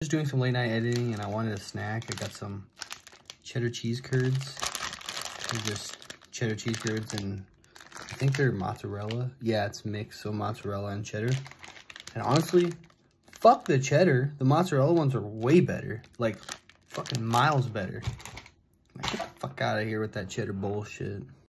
just doing some late night editing and I wanted a snack. I got some cheddar cheese curds. They're just cheddar cheese curds, and I think they're mozzarella. Yeah, it's mixed, so mozzarella and cheddar. And honestly, fuck the cheddar. The mozzarella ones are way better. Like, fucking miles better. Like, get the fuck out of here with that cheddar bullshit.